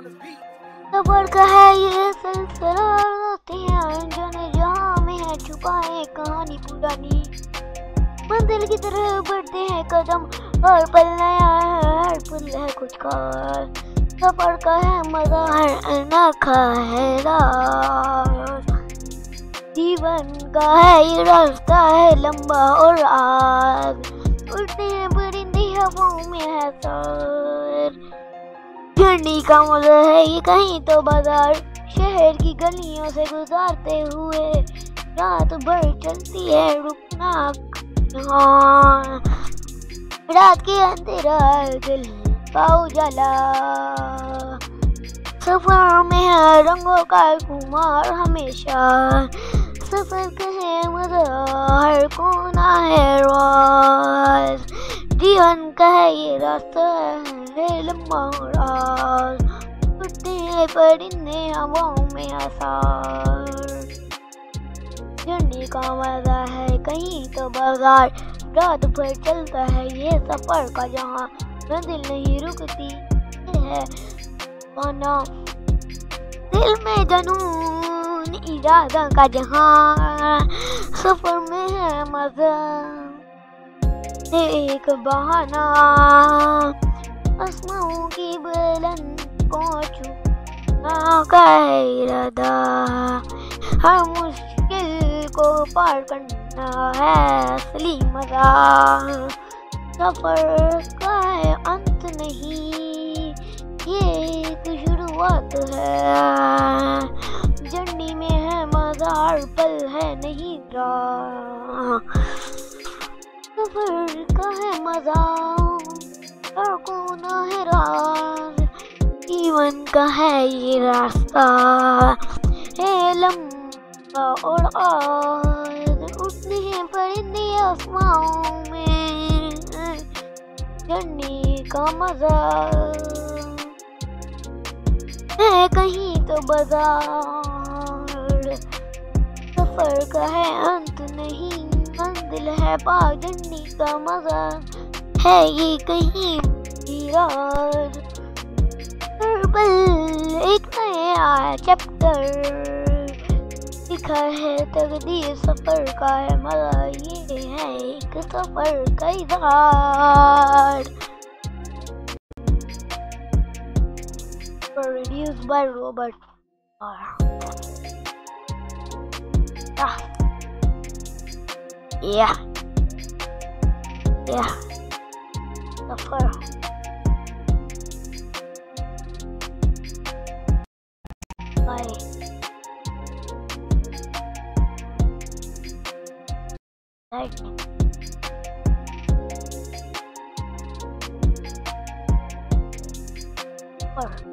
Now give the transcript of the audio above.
सफर का है ये सिलसिला, होते हैं अनजाने जहां में है छुपाए कहानी पुरानी। मंजिल की तरफ बढ़ते हैं कदम, हर पल नया है, हर पल है कुछ खास। सफर का है मजा, हर अनोखा है राज। जीवन का है ये रास्ता है लंबा और आग, उड़ते हैं परिंदे हवाओं में है सर। जर्नी का मजा है ये कहीं तो बाजार, शहर की गलियों से गुजारते हुए रात भर चलती है रुकना कहाँ। रात के अंधेरा दिल का उजाला, सफर में है रंगों का खुमार हमेशा। सफर का है मजा, हर कोना है राज। जीवन का है ये रास्ता है लंबा राज, उड़ते हैं परिंदे हवाओं में आसार। जर्नी का मजा है कहीं तो बाजार, रात भर चलता है ये सफर का जहाँ। मंजिल नहीं रुकती है पाना, दिल में जुनून इरादा का जहाँ। सफर में है मजा एक बहाना, आसमां की बुलंद को छूना का इरादा। हर मुश्किल को पार करना है असली मजा। सफर का है अंत नहीं, ये एक शुरुआत है। जर्नी में है मजा, हर पल है नहीं राह। सफर का है मजा, हर कोना है राज। जीवन का है ये रास्ता है लंबा और आग, उड़ते हैं परिंदे आसमानों में। जर्नी का मजा है कहीं तो बाजार, सफर का है अंत नहीं मंजिल है पार। जर्नी का मजा है ये कहीं राज, हर पल एक नया चैप्टर लिखा है तकदीर। सफर का है मजा, ये है एक सफर का इजहार। Produced by Robert R. Yeah. Suffer. By lightning. Suffer.